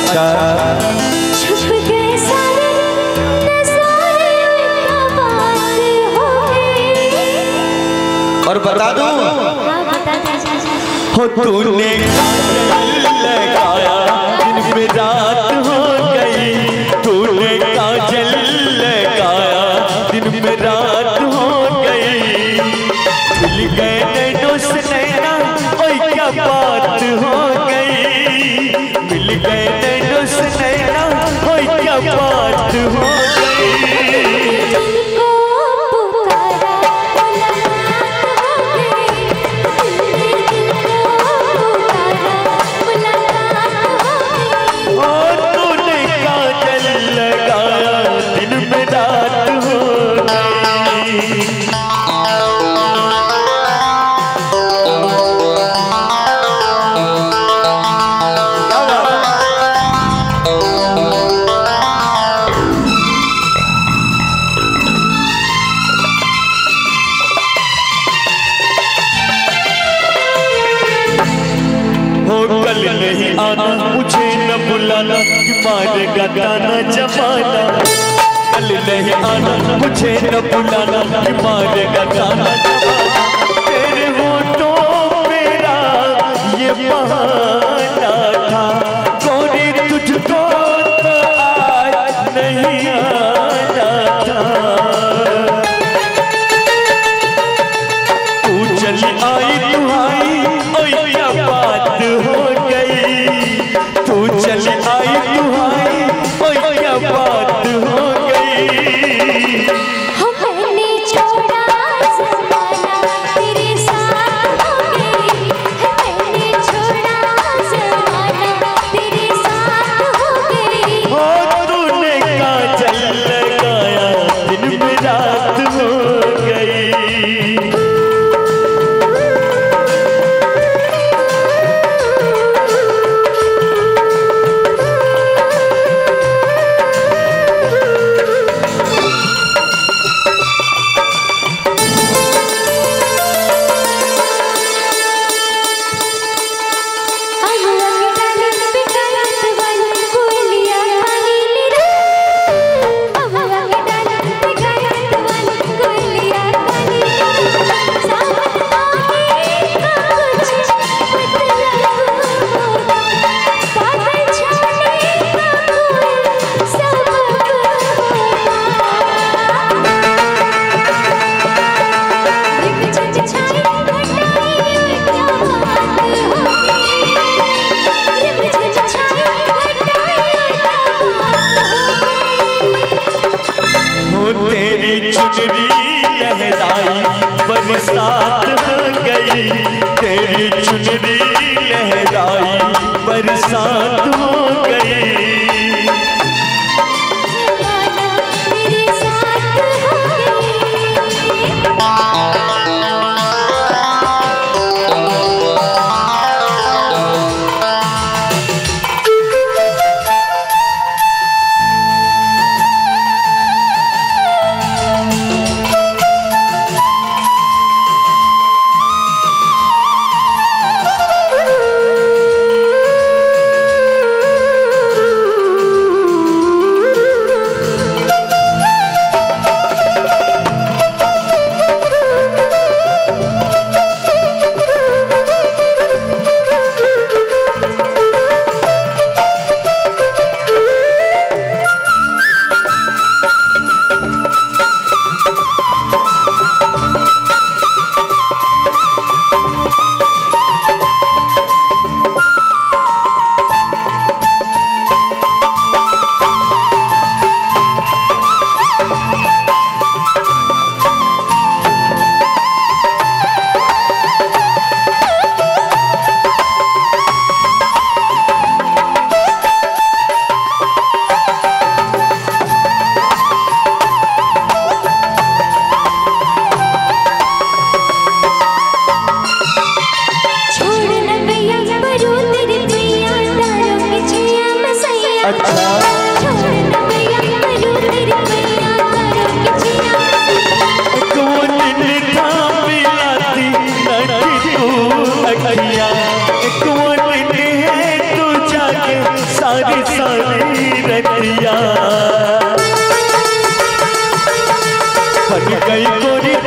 अच्छा छुप गए सारे नज़ारे क्या बात हो गई। और बता दूं हो तूने काजल लगाया दिन में रात हो गई, तूने काजल लगाया दिन में रात हो गई, मिल गए नैनों से नैना ओए क्या बात हो गई, मिल गए नैनों से नैना ओए क्या बात हो गई। नहीं आना मुझे न बुलाना कि मारेगा गाना जमाना, कल नहीं आना मुझे न बुलाना कि मारेगा गाना जमाना, तेरे होठों मेरा ये बहाना था, गोरी तुझको तो आज नहीं आना था, तू चली आई दुहाई ओए क्या बात हो गई, तू चली आई दुहाई ओए क्या बात हो गई। मैंने छोड़ा ज़माना तेरे साथ हो गई, मैंने छोड़ा ज़माना तेरे साथ हो गई। हो तूने काजल लगाया दिन में रात हो गई। तेरी चुनरी लहराई बरसात हो गई, तेरी चुनरी लहराई बरसात हो गई। तेरे साथ हो गई।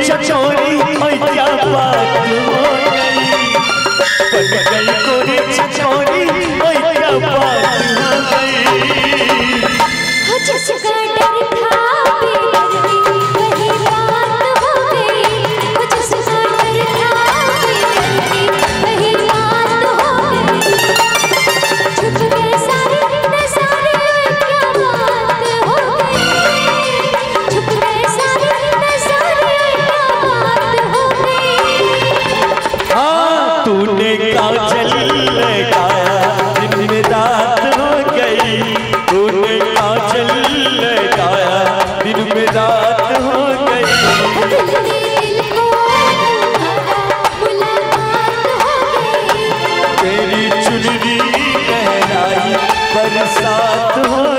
छछोरी ओए क्या बात हो गई, बन गई गोरी छछोरी ओए क्या बात हो गई। जिसका डर था बेदर्दी वही बात हो गई, जिसका डर था बेदर्दी वही बात हो गई। छुप गए सारे नज़ारे क्या बात हो गई, छुप गए सारे नज़ारे क्या बात हो गई। हाँ तूने काजल लगाया दिन में रात हो गई, तूने काजल लगाया दिन में रात हो गई। दिल को मुलाकात हो गई, तेरी चुनरी लहराई बरसात हो